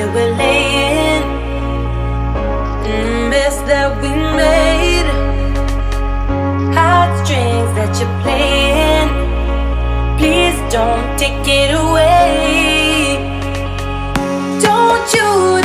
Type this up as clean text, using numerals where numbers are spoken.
were laying, mess that we made, heartstrings that you're playing. Please don't take it away. Don't you